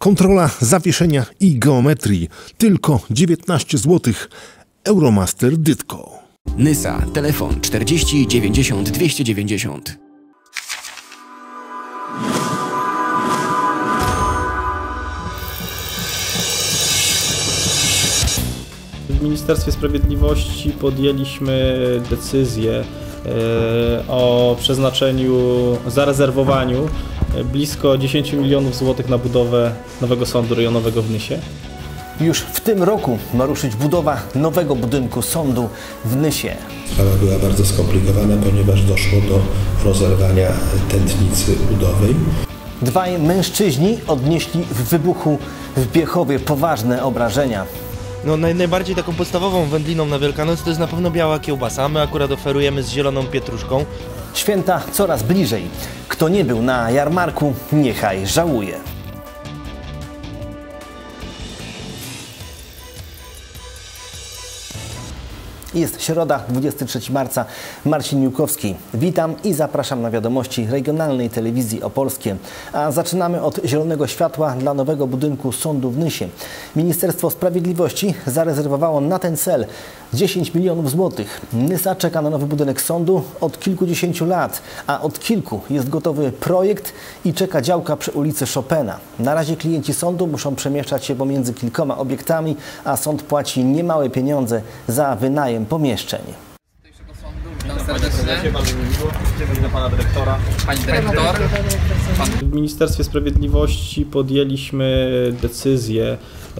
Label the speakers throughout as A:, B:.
A: Kontrola zawieszenia i geometrii. Tylko 19 zł. Euromaster Dytko.
B: Nysa. Telefon 40 90 290.
C: W Ministerstwie Sprawiedliwości podjęliśmy decyzję o przeznaczeniu, zarezerwowaniu blisko 10 milionów złotych na budowę nowego sądu rejonowego w Nysie.
D: Już w tym roku ma ruszyć budowa nowego budynku sądu w Nysie.
E: Sprawa była bardzo skomplikowana, ponieważ doszło do rozerwania tętnicy budowej.
D: Dwaj mężczyźni odnieśli w wybuchu w Biechowie poważne obrażenia.
F: Najbardziej taką podstawową wędliną na Wielkanoc to jest na pewno biała kiełbasa, a my akurat oferujemy z zieloną pietruszką.
D: Święta coraz bliżej. Kto nie był na jarmarku, niechaj żałuje. Jest środa, 23 marca. Marcin Miłkowski. Witam i zapraszam na wiadomości regionalnej telewizji opolskie. A zaczynamy od zielonego światła dla nowego budynku sądu w Nysie. Ministerstwo Sprawiedliwości zarezerwowało na ten cel 10 milionów złotych. Nysa czeka na nowy budynek sądu od kilkudziesięciu lat, a od kilku jest gotowy projekt i czeka działka przy ulicy Chopina. Na razie klienci sądu muszą przemieszczać się pomiędzy kilkoma obiektami, a sąd płaci niemałe pieniądze za wynajem pomieszczeń.
C: Pana dyrektora.
G: Pani dyrektor.
C: W Ministerstwie Sprawiedliwości podjęliśmy decyzję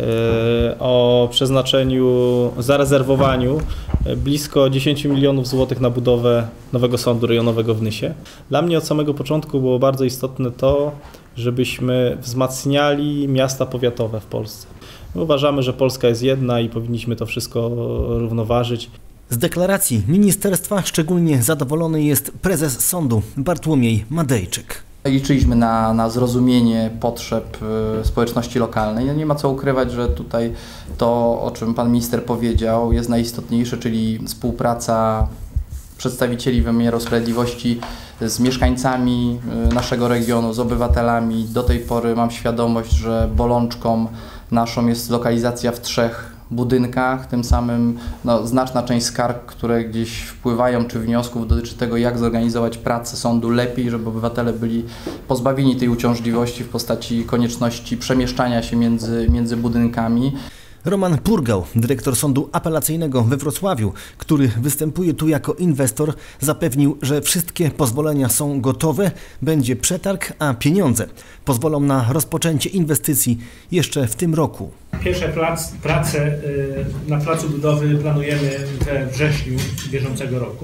C: o przeznaczeniu, zarezerwowaniu blisko 10 milionów złotych na budowę nowego sądu rejonowego w Nysie. Dla mnie od samego początku było bardzo istotne to, żebyśmy wzmacniali miasta powiatowe w Polsce. My uważamy, że Polska jest jedna i powinniśmy to wszystko równoważyć.
D: Z deklaracji ministerstwa szczególnie zadowolony jest prezes sądu Bartłomiej Madejczyk.
G: Liczyliśmy na zrozumienie potrzeb społeczności lokalnej. Nie ma co ukrywać, że tutaj to, o czym pan minister powiedział, jest najistotniejsze, czyli współpraca przedstawicieli wymiaru sprawiedliwości z mieszkańcami naszego regionu, z obywatelami. Do tej pory mam świadomość, że bolączką naszą jest lokalizacja w 3 budynkach, tym samym znaczna część skarg, które gdzieś wpływają, czy wniosków dotyczy tego, jak zorganizować pracę sądu lepiej, żeby obywatele byli pozbawieni tej uciążliwości w postaci konieczności przemieszczania się między budynkami.
D: Roman Purgał, dyrektor Sądu Apelacyjnego we Wrocławiu, który występuje tu jako inwestor, zapewnił, że wszystkie pozwolenia są gotowe, będzie przetarg, a pieniądze pozwolą na rozpoczęcie inwestycji jeszcze w tym roku.
H: Pierwsze prace na placu budowy planujemy we wrześniu bieżącego roku.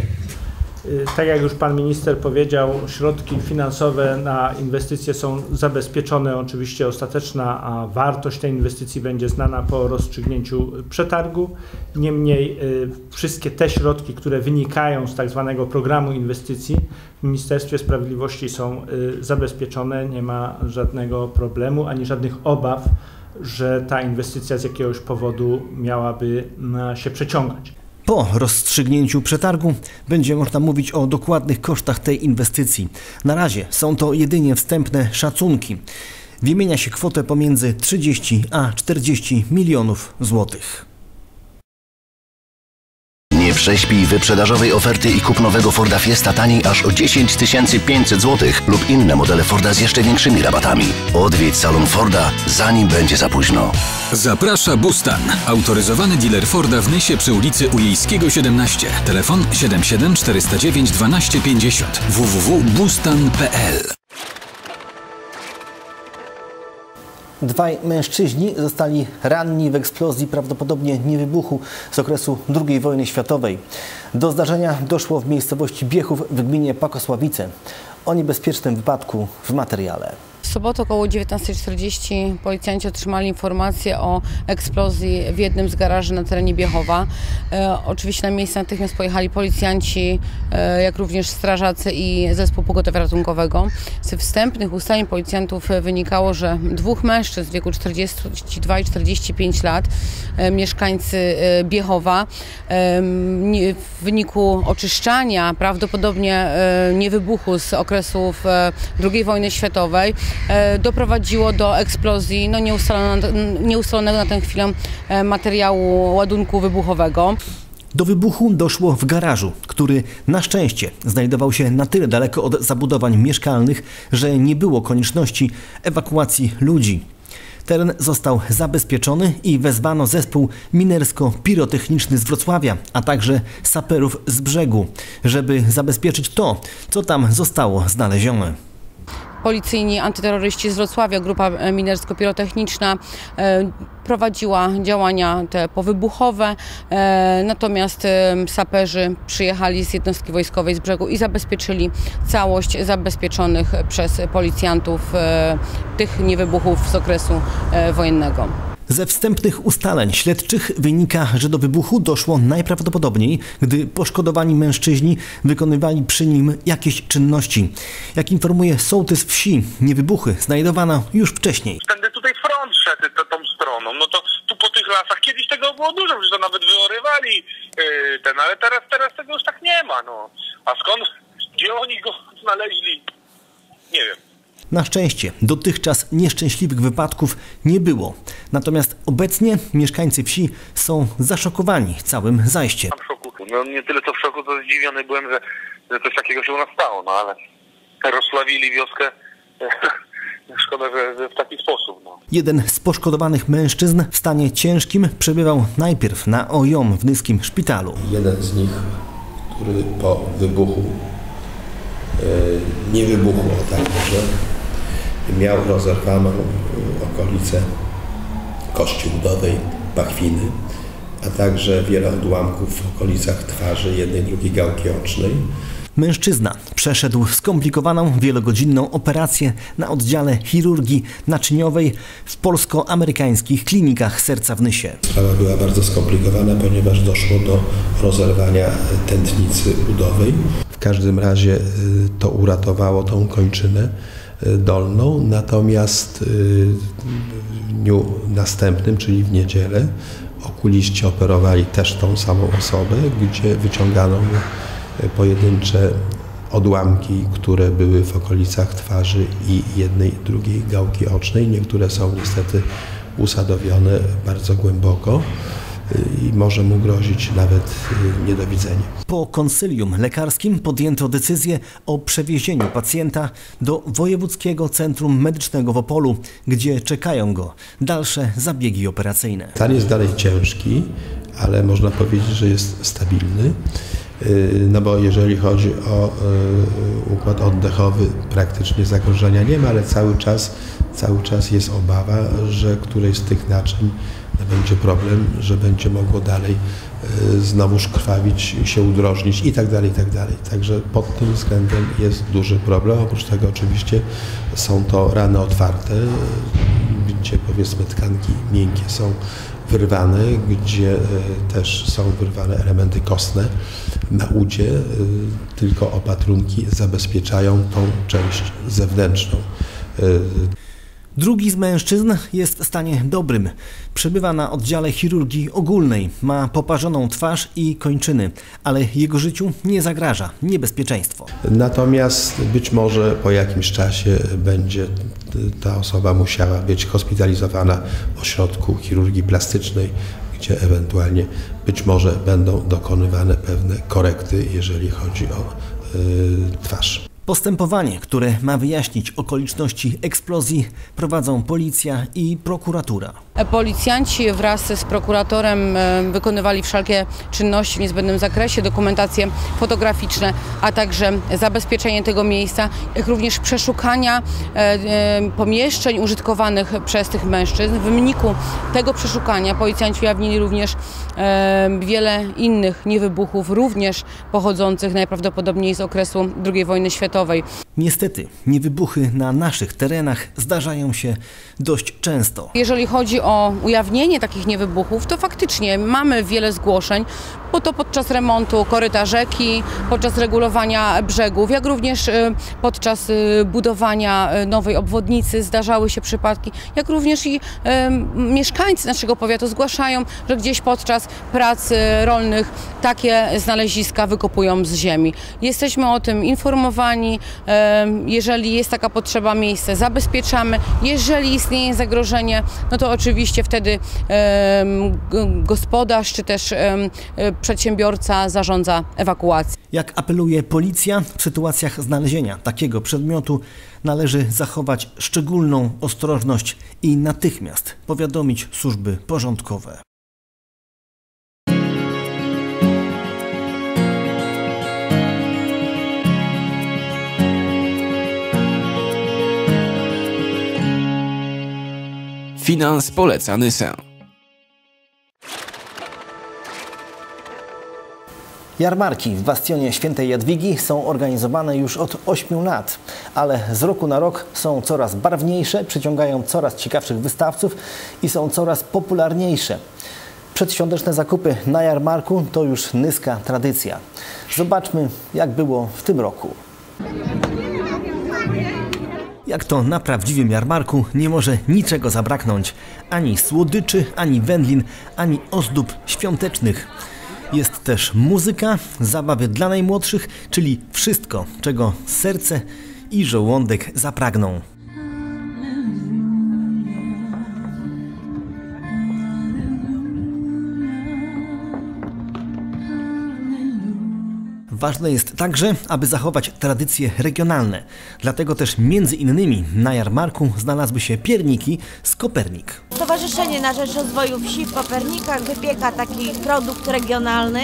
H: Tak jak już pan minister powiedział, środki finansowe na inwestycje są zabezpieczone. Oczywiście ostateczna wartość tej inwestycji będzie znana po rozstrzygnięciu przetargu. Niemniej wszystkie te środki, które wynikają z tak zwanego programu inwestycji w Ministerstwie Sprawiedliwości są zabezpieczone. Nie ma żadnego problemu ani żadnych obaw, że ta inwestycja z jakiegoś powodu miałaby się przeciągać.
D: Po rozstrzygnięciu przetargu będzie można mówić o dokładnych kosztach tej inwestycji. Na razie są to jedynie wstępne szacunki. Wymienia się kwotę pomiędzy 30 a 40 milionów złotych.
I: Nie prześpij wyprzedażowej oferty i kup nowego Forda Fiesta taniej aż o 10 500 zł lub inne modele Forda z jeszcze większymi rabatami. Odwiedź salon Forda, zanim będzie za późno.
J: Zaprasza Bustan, autoryzowany dealer Forda w Nysie przy ulicy Ujejskiego 17. Telefon 77 409 1250 www.bustan.pl.
D: Dwaj mężczyźni zostali ranni w eksplozji, prawdopodobnie nie wybuchu, z okresu II wojny światowej. Do zdarzenia doszło w miejscowości Biechów w gminie Pakosławice. O niebezpiecznym wypadku w materiale.
K: W sobotę około 19:40 policjanci otrzymali informację o eksplozji w jednym z garaży na terenie Biechowa. Oczywiście na miejsce natychmiast pojechali policjanci, jak również strażacy i zespół pogotowia ratunkowego. Z wstępnych ustaleń policjantów wynikało, że 2 mężczyzn w wieku 42 i 45 lat, mieszkańcy Biechowa, w wyniku oczyszczania, prawdopodobnie nie wybuchu z okresów II wojny światowej, doprowadziło do eksplozji nieustalonego na tę chwilę materiału ładunku wybuchowego.
D: Do wybuchu doszło w garażu, który na szczęście znajdował się na tyle daleko od zabudowań mieszkalnych, że nie było konieczności ewakuacji ludzi. Teren został zabezpieczony i wezwano zespół minersko-pirotechniczny z Wrocławia, a także saperów z brzegu, żeby zabezpieczyć to, co tam zostało znalezione.
K: Policyjni antyterroryści z Wrocławia, grupa minersko-pirotechniczna prowadziła działania te powybuchowe, natomiast saperzy przyjechali z jednostki wojskowej z brzegu i zabezpieczyli całość zabezpieczonych przez policjantów tych niewybuchów z okresu wojennego.
D: Ze wstępnych ustaleń śledczych wynika, że do wybuchu doszło najprawdopodobniej, gdy poszkodowani mężczyźni wykonywali przy nim jakieś czynności. Jak informuje sołtys wsi, niewybuchy znajdowano już wcześniej.
L: Tędy tutaj front szedł tą stroną, no to tu po tych lasach kiedyś tego było dużo, że to nawet wyorywali ale teraz tego już tak nie ma, no. A skąd, gdzie oni go znaleźli, nie wiem.
D: Na szczęście dotychczas nieszczęśliwych wypadków nie było. Natomiast obecnie mieszkańcy wsi są zaszokowani całym zajściem.
L: W szoku. No nie tyle co w szoku, to zdziwiony byłem, że coś takiego się u nas stało, no ale rozsławili wioskę. Szkoda, że w taki sposób. No.
D: Jeden z poszkodowanych mężczyzn w stanie ciężkim przebywał najpierw na OJOM w Nyskim szpitalu.
E: Jeden z nich, który po wybuchu nie wybuchło, tak może, miał rozerwaną okolicę kości udowej, pachwiny, a także wiele odłamków w okolicach twarzy, jednej, drugiej gałki ocznej.
D: Mężczyzna przeszedł skomplikowaną, wielogodzinną operację na oddziale chirurgii naczyniowej w polsko-amerykańskich klinikach serca w Nysie.
E: Sprawa była bardzo skomplikowana, ponieważ doszło do rozerwania tętnicy udowej. W każdym razie to uratowało tą kończynę dolną, natomiast w dniu następnym, czyli w niedzielę, okuliści operowali też tą samą osobę, gdzie wyciągano pojedyncze odłamki, które były w okolicach twarzy i jednej, drugiej gałki ocznej. Niektóre są niestety usadowione bardzo głęboko i może mu grozić nawet niedowidzenie.
D: Po konsylium lekarskim podjęto decyzję o przewiezieniu pacjenta do Wojewódzkiego Centrum Medycznego w Opolu, gdzie czekają go dalsze zabiegi operacyjne.
E: Stan jest dalej ciężki, ale można powiedzieć, że jest stabilny. No bo jeżeli chodzi o układ oddechowy, praktycznie zagrożenia nie ma, ale cały czas jest obawa, że któreś z tych naczyń będzie problem, że będzie mogło dalej znowuż krwawić, się udrożnić i tak dalej, i tak dalej. Także pod tym względem jest duży problem. Oprócz tego oczywiście są to rany otwarte, gdzie powiedzmy tkanki miękkie są wyrwane, gdzie też są wyrwane elementy kostne na udzie, tylko opatrunki zabezpieczają tą część zewnętrzną.
D: Drugi z mężczyzn jest w stanie dobrym. Przebywa na oddziale chirurgii ogólnej, ma poparzoną twarz i kończyny, ale jego życiu nie zagraża niebezpieczeństwo.
E: Natomiast być może po jakimś czasie będzie ta osoba musiała być hospitalizowana w ośrodku chirurgii plastycznej, gdzie ewentualnie być może będą dokonywane pewne korekty, jeżeli chodzi o twarz.
D: Postępowanie, które ma wyjaśnić okoliczności eksplozji, prowadzą policja i prokuratura.
K: Policjanci wraz z prokuratorem wykonywali wszelkie czynności w niezbędnym zakresie, dokumentacje fotograficzne, a także zabezpieczenie tego miejsca, jak również przeszukania pomieszczeń użytkowanych przez tych mężczyzn. W wyniku tego przeszukania policjanci ujawnili również wiele innych niewybuchów, również pochodzących najprawdopodobniej z okresu II wojny światowej.
D: Niestety, niewybuchy na naszych terenach zdarzają się dość często.
K: Jeżeli chodzi o ujawnienie takich niewybuchów, to faktycznie mamy wiele zgłoszeń. bo to podczas remontu koryta rzeki, podczas regulowania brzegów, jak również podczas budowania nowej obwodnicy zdarzały się przypadki, jak również i mieszkańcy naszego powiatu zgłaszają, że gdzieś podczas prac rolnych takie znaleziska wykopują z ziemi. Jesteśmy o tym informowani, jeżeli jest taka potrzeba, miejsce zabezpieczamy, jeżeli istnieje zagrożenie, no to oczywiście wtedy gospodarz czy też przedsiębiorca zarządza ewakuację.
D: Jak apeluje policja, w sytuacjach znalezienia takiego przedmiotu należy zachować szczególną ostrożność i natychmiast powiadomić służby porządkowe.
B: Finans poleca Nysa.
D: Jarmarki w bastionie Świętej Jadwigi są organizowane już od 8 lat, ale z roku na rok są coraz barwniejsze, przyciągają coraz ciekawszych wystawców i są coraz popularniejsze. Przedświąteczne zakupy na jarmarku to już nyska tradycja. Zobaczmy, jak było w tym roku. Jak to na prawdziwym jarmarku nie może niczego zabraknąć. Ani słodyczy, ani wędlin, ani ozdób świątecznych. Jest też muzyka, zabawy dla najmłodszych, czyli wszystko, czego serce i żołądek zapragną. Ważne jest także, aby zachować tradycje regionalne. Dlatego też między innymi na jarmarku znalazły się pierniki z Kopernik.
M: Stowarzyszenie na Rzecz Rozwoju Wsi w Kopernikach wypieka taki produkt regionalny.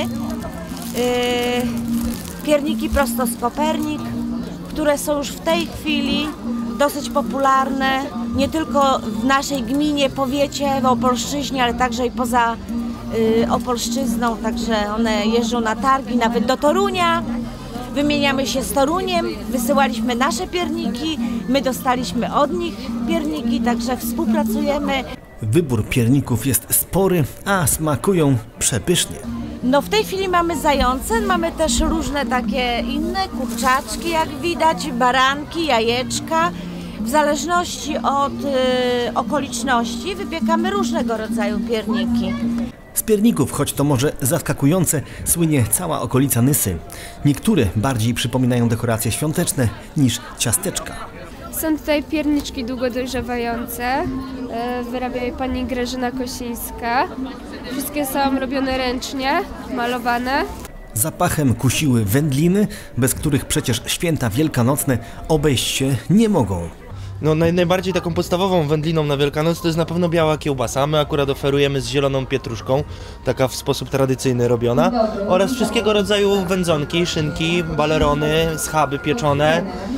M: Pierniki prosto z Kopernik, które są już w tej chwili dosyć popularne nie tylko w naszej gminie, powiecie, w Opolszczyźnie, ale także i poza Opolszczyzną, także one jeżdżą na targi, nawet do Torunia. Wymieniamy się z Toruniem, wysyłaliśmy nasze pierniki, my dostaliśmy od nich pierniki, także współpracujemy.
D: Wybór pierników jest spory, a smakują przepysznie.
M: No w tej chwili mamy zające, mamy też różne takie inne, kurczaczki jak widać, baranki, jajeczka. W zależności od okoliczności wypiekamy różnego rodzaju pierniki.
D: Z pierników, choć to może zaskakujące, słynie cała okolica Nysy. Niektóre bardziej przypominają dekoracje świąteczne niż ciasteczka.
N: Są tutaj pierniczki długo dojrzewające, wyrabia je pani Grażyna Kosińska. Wszystkie są robione ręcznie, malowane.
D: Zapachem kusiły wędliny, bez których przecież święta wielkanocne obejść się nie mogą.
F: No, najbardziej taką podstawową wędliną na Wielkanoc to jest na pewno biała kiełbasa. My akurat oferujemy z zieloną pietruszką, taka w sposób tradycyjny robiona. Oraz wszystkiego rodzaju wędzonki, szynki, balerony, schaby pieczone.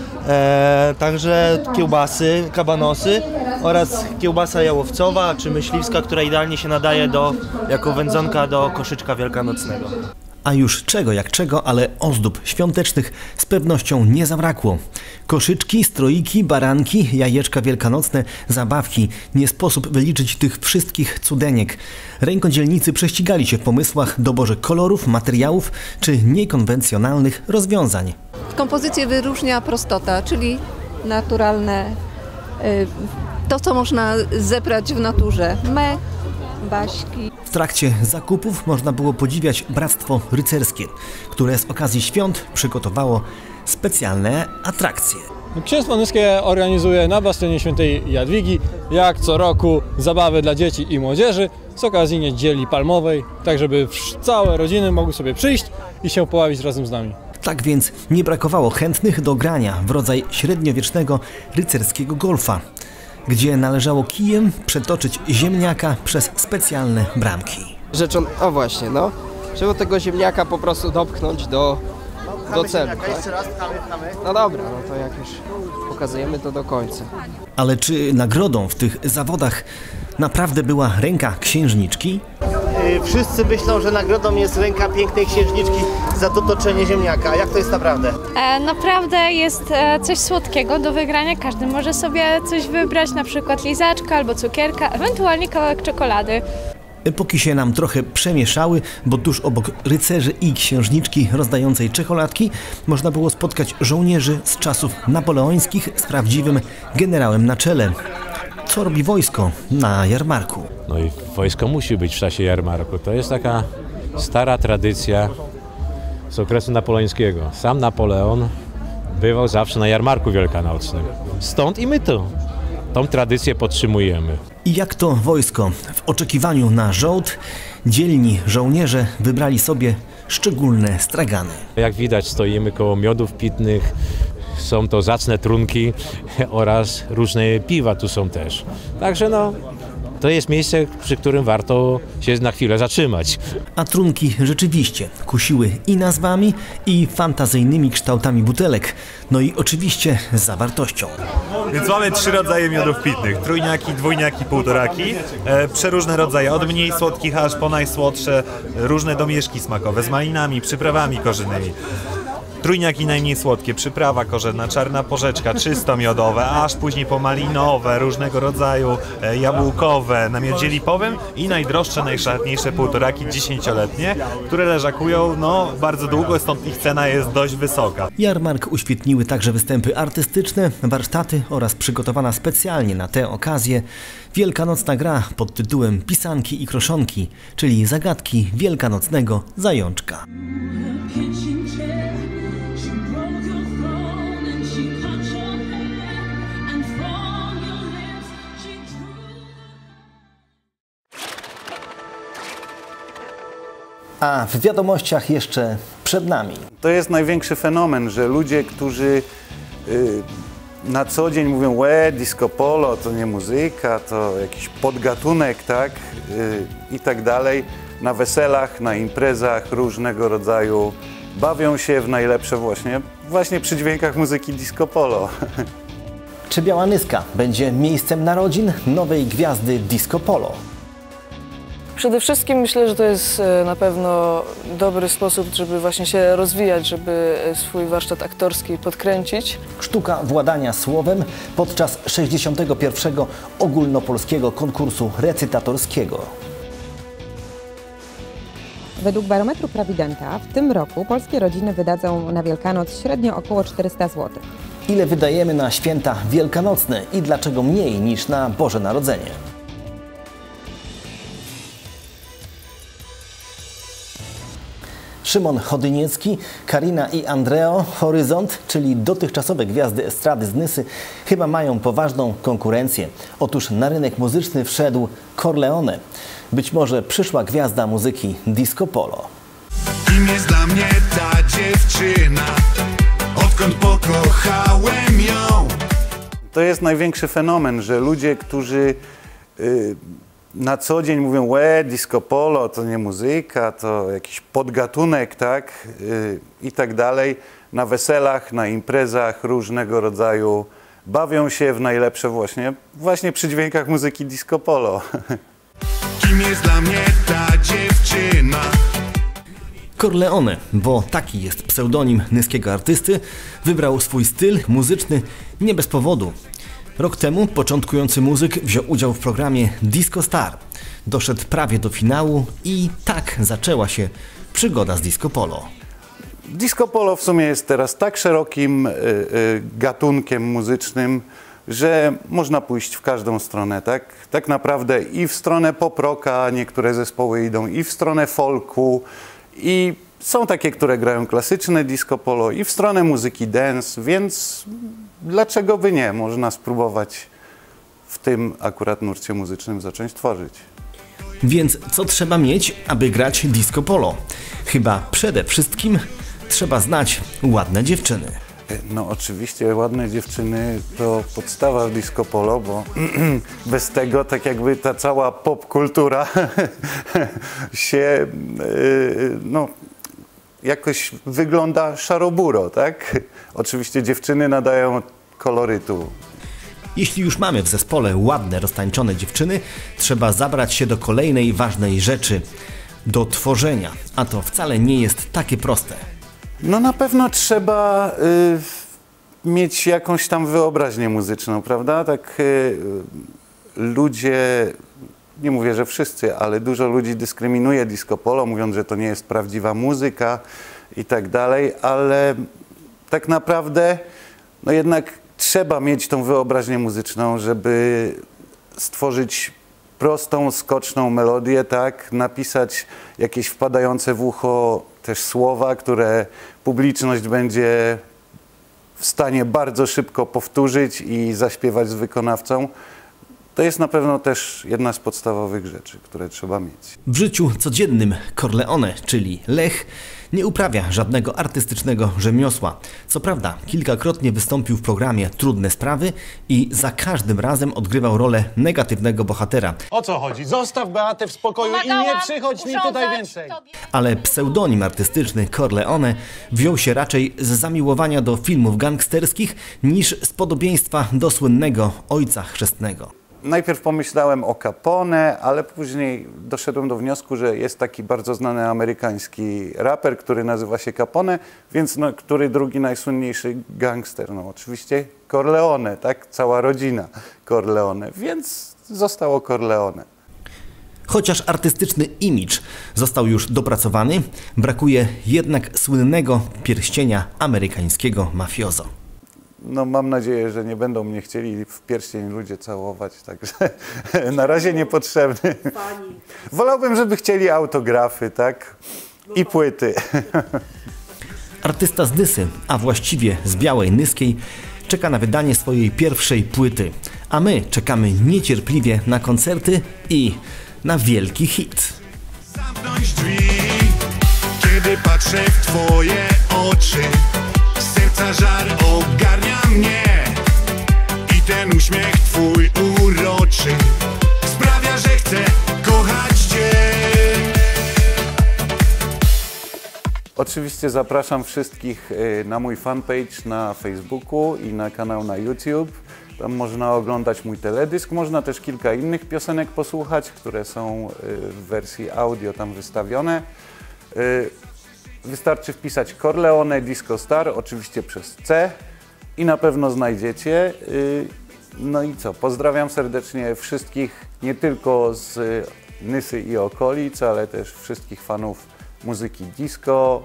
F: Także kiełbasy, kabanosy oraz kiełbasa jałowcowa czy myśliwska, która idealnie się nadaje jako wędzonka do koszyczka wielkanocnego.
D: A już czego jak czego, ale ozdób świątecznych z pewnością nie zabrakło. Koszyczki, stroiki, baranki, jajeczka wielkanocne, zabawki. Nie sposób wyliczyć tych wszystkich cudeniek. Rękodzielnicy prześcigali się w pomysłach, doborze kolorów, materiałów czy niekonwencjonalnych rozwiązań.
O: Kompozycję wyróżnia prostota, czyli naturalne, to co można zebrać w naturze. Mek, baśki.
D: W trakcie zakupów można było podziwiać Bractwo Rycerskie, które z okazji świąt przygotowało specjalne atrakcje.
P: Księstwo Nyskie organizuje na bastionie Świętej Jadwigi, jak co roku, zabawy dla dzieci i młodzieży z okazji Niedzieli Palmowej, tak żeby całe rodziny mogły sobie przyjść i się pobawić razem z nami.
D: Tak więc nie brakowało chętnych do grania w rodzaj średniowiecznego rycerskiego golfa, gdzie należało kijem przetoczyć ziemniaka przez specjalne bramki.
Q: O właśnie, no. Trzeba tego ziemniaka po prostu dopchnąć do celu. Tak? No dobra, no to jak już pokazujemy to do końca.
D: Ale czy nagrodą w tych zawodach naprawdę była ręka księżniczki?
R: Wszyscy myślą, że nagrodą jest ręka pięknej księżniczki za dotoczenie ziemniaka. Jak to jest naprawdę?
N: Naprawdę jest coś słodkiego do wygrania. Każdy może sobie coś wybrać, na przykład lizaczka albo cukierka, ewentualnie kawałek czekolady.
D: Epoki się nam trochę przemieszały, bo tuż obok rycerzy i księżniczki rozdającej czekoladki można było spotkać żołnierzy z czasów napoleońskich z prawdziwym generałem na czele. Co robi wojsko na jarmarku?
S: No i wojsko musi być w czasie jarmarku. To jest taka stara tradycja z okresu napoleońskiego. Sam Napoleon bywał zawsze na jarmarku wielkanocnym. Stąd i my tą tradycję podtrzymujemy.
D: I jak to wojsko? W oczekiwaniu na żołd dzielni żołnierze wybrali sobie szczególne stragany.
S: Jak widać, stoimy koło miodów pitnych, są to zacne trunki oraz różne piwa tu są też. Także no, to jest miejsce, przy którym warto się na chwilę zatrzymać.
D: A trunki rzeczywiście kusiły i nazwami, i fantazyjnymi kształtami butelek, no i oczywiście zawartością.
T: Więc mamy 3 rodzaje miodów pitnych, trójniaki, dwójniaki, półtoraki, przeróżne rodzaje, od mniej słodkich aż po najsłodsze, różne domieszki smakowe z malinami, przyprawami korzennymi. Trójniaki najmniej słodkie, przyprawa korzenna, czarna porzeczka, czysto miodowe, aż później po malinowe, różnego rodzaju jabłkowe, na miodzie lipowym i najdroższe, najszlachetniejsze półtoraki 10-letnie, które leżakują bardzo długo, stąd ich cena jest dość wysoka.
D: Jarmark uświetniły także występy artystyczne, warsztaty oraz przygotowana specjalnie na tę okazję wielkanocna gra pod tytułem Pisanki i kroszonki, czyli zagadki wielkanocnego zajączka. A w wiadomościach jeszcze przed nami.
U: To jest największy fenomen, że ludzie, którzy na co dzień mówią, disco polo to nie muzyka, to jakiś podgatunek, tak, i tak dalej, na weselach, na imprezach różnego rodzaju bawią się w najlepsze właśnie przy dźwiękach muzyki disco polo.
D: Czy Biała Nyska będzie miejscem narodzin nowej gwiazdy disco polo?
V: Przede wszystkim myślę, że to jest na pewno dobry sposób, żeby właśnie się rozwijać, żeby swój warsztat aktorski podkręcić.
D: Sztuka władania słowem podczas 61. ogólnopolskiego konkursu recytatorskiego.
W: Według barometru Prawidenta w tym roku polskie rodziny wydadzą na Wielkanoc średnio około 400 zł.
D: Ile wydajemy na święta wielkanocne i dlaczego mniej niż na Boże Narodzenie? Szymon Chodyniecki, Karina i Andreo, Horyzont, czyli dotychczasowe gwiazdy estrady z Nysy, chyba mają poważną konkurencję. Otóż na rynek muzyczny wszedł Corleone, być może przyszła gwiazda muzyki disco polo.
X: Kim jest dla mnie ta dziewczyna, odkąd pokochałem ją?
U: To jest największy fenomen, że ludzie, którzy na co dzień mówią, disco polo to nie muzyka, to jakiś podgatunek, tak, i tak dalej, na weselach, na imprezach różnego rodzaju bawią się w najlepsze właśnie przy dźwiękach muzyki disco polo.
X: Kim jest dla mnie ta dziewczyna?
D: Corleone, bo taki jest pseudonim nyskiego artysty, wybrał swój styl muzyczny nie bez powodu. Rok temu początkujący muzyk wziął udział w programie Disco Star. Doszedł prawie do finału i tak zaczęła się przygoda z disco polo.
U: Disco polo w sumie jest teraz tak szerokim gatunkiem muzycznym, że można pójść w każdą stronę, tak? Tak naprawdę i w stronę pop-rocka niektóre zespoły idą, i w stronę folku, i są takie, które grają klasyczne disco polo, i w stronę muzyki dance, więc dlaczego by nie? Można spróbować w tym akurat nurcie muzycznym zacząć tworzyć.
D: Więc co trzeba mieć, aby grać disco polo? Chyba przede wszystkim trzeba znać ładne dziewczyny.
U: No oczywiście ładne dziewczyny to podstawa w disco polo, bo bez tego tak jakby ta cała popkultura się jakoś wygląda szaroburo, tak? Oczywiście dziewczyny nadają kolorytu.
D: Jeśli już mamy w zespole ładne, roztańczone dziewczyny, trzeba zabrać się do kolejnej ważnej rzeczy, do tworzenia, a to wcale nie jest takie proste.
U: No na pewno trzeba mieć jakąś tam wyobraźnię muzyczną, prawda? Tak ludzie nie mówię, że wszyscy, ale dużo ludzi dyskryminuje disco polo, mówiąc, że to nie jest prawdziwa muzyka i tak dalej, ale tak naprawdę no jednak trzeba mieć tą wyobraźnię muzyczną, żeby stworzyć prostą, skoczną melodię, tak, napisać jakieś wpadające w ucho też słowa, które publiczność będzie w stanie bardzo szybko powtórzyć i zaśpiewać z wykonawcą. To jest na pewno też jedna z podstawowych rzeczy, które trzeba mieć.
D: W życiu codziennym Corleone, czyli Lech, nie uprawia żadnego artystycznego rzemiosła. Co prawda, kilkakrotnie wystąpił w programie Trudne Sprawy i za każdym razem odgrywał rolę negatywnego bohatera.
A: O co chodzi? Zostaw Beatę w spokoju i nie przychodź mi tutaj więcej.
D: Ale pseudonim artystyczny Corleone wziął się raczej z zamiłowania do filmów gangsterskich niż z podobieństwa do słynnego Ojca Chrzestnego.
U: Najpierw pomyślałem o Capone, ale później doszedłem do wniosku, że jest taki bardzo znany amerykański raper, który nazywa się Capone, więc no, który drugi najsłynniejszy gangster? No oczywiście Corleone, tak? Cała rodzina Corleone, więc zostało Corleone.
D: Chociaż artystyczny imidż został już dopracowany, brakuje jednak słynnego pierścienia amerykańskiego mafiozo.
U: No mam nadzieję, że nie będą mnie chcieli w pierścień ludzie całować, także na razie niepotrzebny. Wolałbym, żeby chcieli autografy, tak? I płyty.
D: Artysta z Dysy, a właściwie z Białej Nyskiej, czeka na wydanie swojej pierwszej płyty, a my czekamy niecierpliwie na koncerty i na wielki hit.
X: Zamknąć drzwi, kiedy patrzę w twoje oczy. Serca żar ogarnia mnie i ten uśmiech twój uroczy sprawia, że chcę kochać cię.
U: Oczywiście zapraszam wszystkich na mój fanpage na Facebooku i na kanał na YouTube. Tam można oglądać mój teledysk, można też kilka innych piosenek posłuchać, które są w wersji audio tam wystawione. Wystarczy wpisać Corleone Disco Star, oczywiście przez C i na pewno znajdziecie. No i co, pozdrawiam serdecznie wszystkich, nie tylko z Nysy i okolic, ale też wszystkich fanów muzyki disco.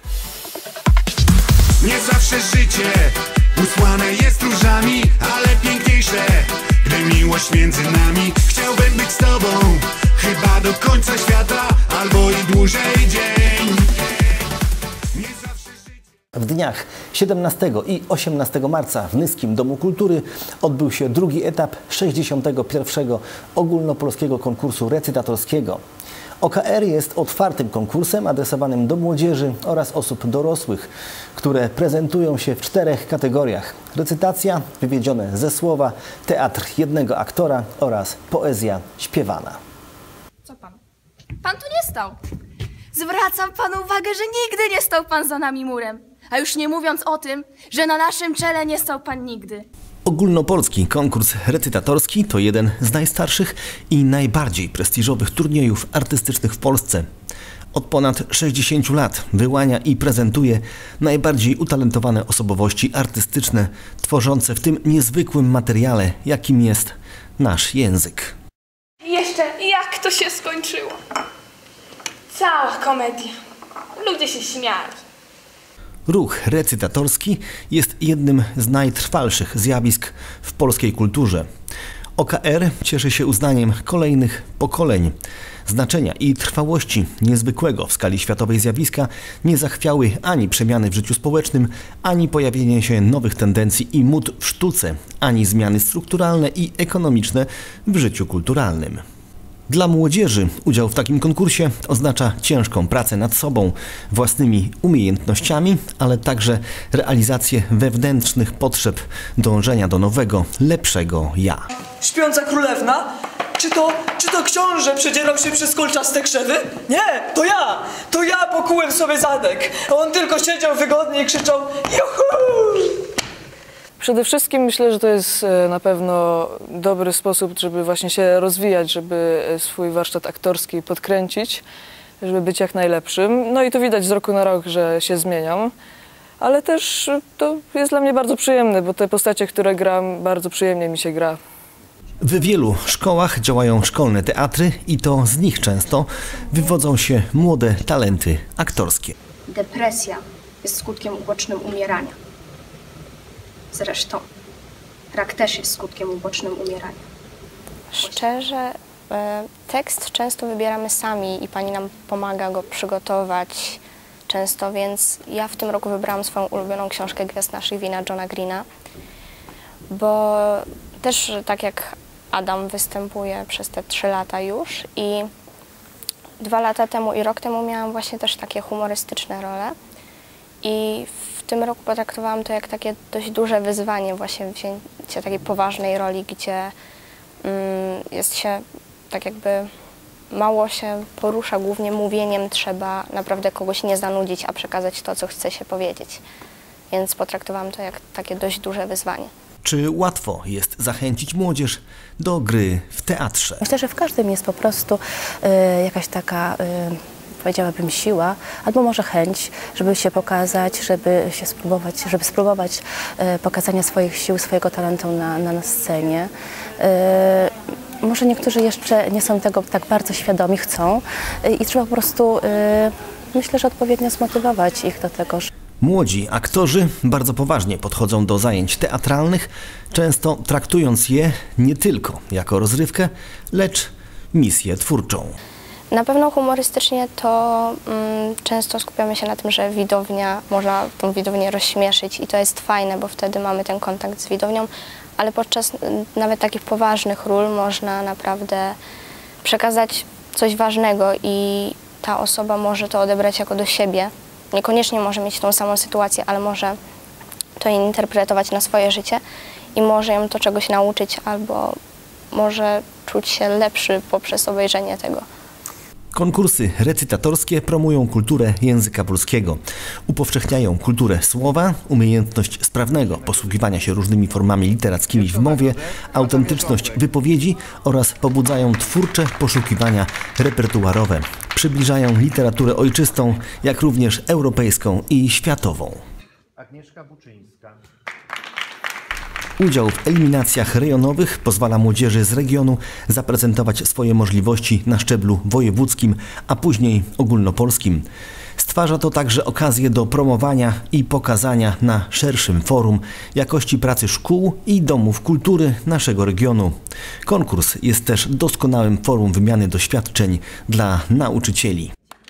X: Nie zawsze życie usłane jest różami, ale piękniejsze, gdy miłość między nami. Chciałbym być z tobą, chyba do końca świata, albo i dłużej dzień.
D: W dniach 17 i 18 marca w Nyskim Domu Kultury odbył się drugi etap 61. ogólnopolskiego konkursu recytatorskiego. OKR jest otwartym konkursem adresowanym do młodzieży oraz osób dorosłych, które prezentują się w 4 kategoriach: recytacja, wywiedzione ze słowa, teatr jednego aktora oraz poezja śpiewana.
C: Co pan? Pan tu nie stał. Zwracam panu uwagę, że nigdy nie stał pan za nami murem. A już nie mówiąc o tym, że na naszym czele nie stał pan nigdy.
D: Ogólnopolski konkurs recytatorski to jeden z najstarszych i najbardziej prestiżowych turniejów artystycznych w Polsce. Od ponad 60 lat wyłania i prezentuje najbardziej utalentowane osobowości artystyczne, tworzące w tym niezwykłym materiale, jakim jest nasz język.
C: I jeszcze jak to się skończyło? Cała komedia. Ludzie się śmiali.
D: Ruch recytatorski jest jednym z najtrwalszych zjawisk w polskiej kulturze. OKR cieszy się uznaniem kolejnych pokoleń. Znaczenia i trwałości niezwykłego w skali światowej zjawiska nie zachwiały ani przemiany w życiu społecznym, ani pojawienie się nowych tendencji i mód w sztuce, ani zmiany strukturalne i ekonomiczne w życiu kulturalnym. Dla młodzieży udział w takim konkursie oznacza ciężką pracę nad sobą, własnymi umiejętnościami, ale także realizację wewnętrznych potrzeb dążenia do nowego, lepszego ja.
G: Śpiąca królewna? Czy to książę przedzierał się przez kolczaste krzewy? Nie, to ja! To ja pokułem sobie zadek, a on tylko siedział wygodnie i krzyczał juhu!
V: Przede wszystkim myślę, że to jest na pewno dobry sposób, żeby właśnie się rozwijać, żeby swój warsztat aktorski podkręcić, żeby być jak najlepszym. No i to widać z roku na rok, że się zmieniam, ale też to jest dla mnie bardzo przyjemne, bo te postacie, które gram, bardzo przyjemnie mi się gra.
D: W wielu szkołach działają szkolne teatry i to z nich często wywodzą się młode talenty aktorskie.
H: Depresja jest skutkiem ubocznym umierania. Zresztą rak też jest skutkiem ubocznym umierania.
I: Szczerze, tekst często wybieramy sami i pani nam pomaga go przygotować często, więc ja w tym roku wybrałam swoją ulubioną książkę Gwiazd naszych wina Johna Greena, bo też tak jak Adam występuje przez te 3 lata już i 2 lata temu i rok temu miałam właśnie też takie humorystyczne role i w tym roku potraktowałam to jak takie dość duże wyzwanie, właśnie wzięcie takiej poważnej roli, gdzie jest się tak jakby mało się porusza, głównie mówieniem, trzeba naprawdę kogoś nie zanudzić, a przekazać to, co chce się powiedzieć. Więc potraktowałam to jak takie dość duże wyzwanie.
D: Czy łatwo jest zachęcić młodzież do gry w teatrze?
J: Myślę, że w każdym jest po prostu jakaś taka, powiedziałabym, siła, albo może chęć, żeby się pokazać, żeby spróbować pokazania swoich sił, swojego talentu na scenie. Może niektórzy jeszcze nie są tego tak bardzo świadomi, chcą i trzeba po prostu, myślę, że odpowiednio zmotywować ich do tego.
D: Młodzi aktorzy bardzo poważnie podchodzą do zajęć teatralnych, często traktując je nie tylko jako rozrywkę, lecz misję twórczą.
I: Na pewno humorystycznie to często skupiamy się na tym, że widownia, można tą widownię rozśmieszyć i to jest fajne, bo wtedy mamy ten kontakt z widownią, ale podczas nawet takich poważnych ról można naprawdę przekazać coś ważnego i ta osoba może to odebrać jako do siebie. Niekoniecznie może mieć tą samą sytuację, ale może to interpretować na swoje życie i może ją to czegoś nauczyć albo może czuć się lepszy poprzez obejrzenie tego.
D: Konkursy recytatorskie promują kulturę języka polskiego. Upowszechniają kulturę słowa, umiejętność sprawnego posługiwania się różnymi formami literackimi w mowie, autentyczność wypowiedzi oraz pobudzają twórcze poszukiwania repertuarowe. Przybliżają literaturę ojczystą, jak również europejską i światową.
L: Agnieszka Buczyńska.
D: Udział w eliminacjach rejonowych pozwala młodzieży z regionu zaprezentować swoje możliwości na szczeblu wojewódzkim, a później ogólnopolskim. Stwarza to także okazję do promowania i pokazania na szerszym forum jakości pracy szkół i domów kultury naszego regionu. Konkurs jest też doskonałym forum wymiany doświadczeń dla nauczycieli.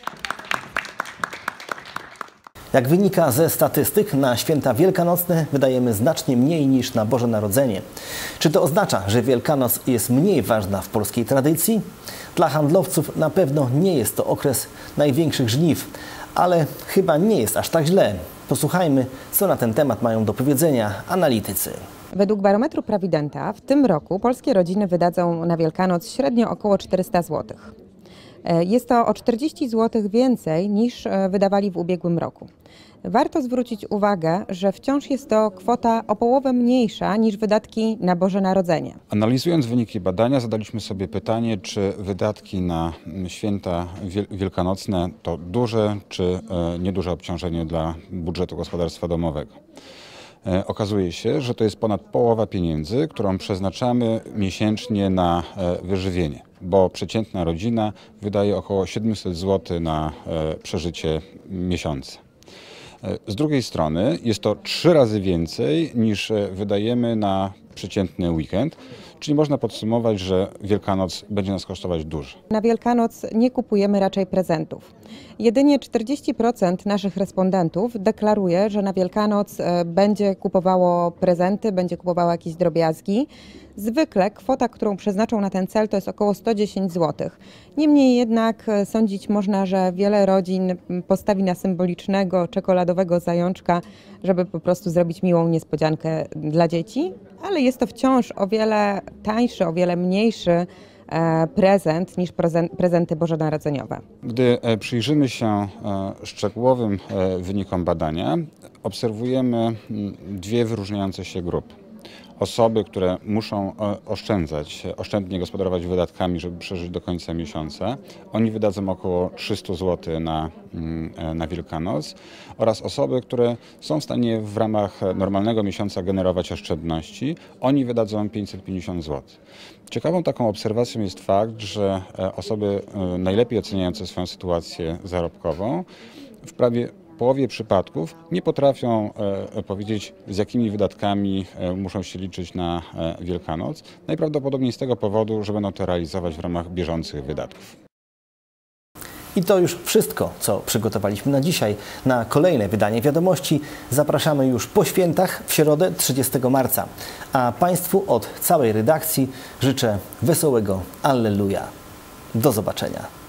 D: Jak wynika ze statystyk, na święta wielkanocne wydajemy znacznie mniej niż na Boże Narodzenie. Czy to oznacza, że Wielkanoc jest mniej ważna w polskiej tradycji? Dla handlowców na pewno nie jest to okres największych żniw, ale chyba nie jest aż tak źle. Posłuchajmy, co na ten temat mają do powiedzenia analitycy.
W: Według barometru Prawidenta w tym roku polskie rodziny wydadzą na Wielkanoc średnio około 400 zł. Jest to o 40 zł więcej niż wydawali w ubiegłym roku. Warto zwrócić uwagę, że wciąż jest to kwota o połowę mniejsza niż wydatki na Boże Narodzenie.
Y: Analizując wyniki badania, zadaliśmy sobie pytanie, czy wydatki na święta wielkanocne to duże czy nieduże obciążenie dla budżetu gospodarstwa domowego. Okazuje się, że to jest ponad połowa pieniędzy, którą przeznaczamy miesięcznie na wyżywienie, bo przeciętna rodzina wydaje około 700 zł na przeżycie miesiąca. Z drugiej strony jest to 3 razy więcej niż wydajemy na przeciętny weekend, czyli można podsumować, że Wielkanoc będzie nas kosztować dużo.
W: Na Wielkanoc nie kupujemy raczej prezentów. Jedynie 40% naszych respondentów deklaruje, że na Wielkanoc będzie kupowało prezenty, będzie kupowało jakieś drobiazgi. Zwykle kwota, którą przeznaczą na ten cel, to jest około 110 zł. Niemniej jednak sądzić można, że wiele rodzin postawi na symbolicznego, czekoladowego zajączka, żeby po prostu zrobić miłą niespodziankę dla dzieci, ale jest to wciąż o wiele tańszy, o wiele mniejszy prezent niż prezenty bożonarodzeniowe.
Y: Gdy przyjrzymy się szczegółowym wynikom badania, obserwujemy 2 wyróżniające się grupy. osoby, które muszą oszczędzać, oszczędnie gospodarować wydatkami, żeby przeżyć do końca miesiąca, oni wydadzą około 300 zł na Wielkanoc, oraz osoby, które są w stanie w ramach normalnego miesiąca generować oszczędności, oni wydadzą 550 zł. Ciekawą taką obserwacją jest fakt, że osoby najlepiej oceniające swoją sytuację zarobkową w prawie połowie przypadków nie potrafią powiedzieć, z jakimi wydatkami muszą się liczyć na Wielkanoc. Najprawdopodobniej z tego powodu, że będą to realizować w ramach bieżących wydatków.
D: I to już wszystko, co przygotowaliśmy na dzisiaj. Na kolejne wydanie Wiadomości zapraszamy już po świętach w środę 30 marca. A Państwu od całej redakcji życzę wesołego Alleluja. Do zobaczenia.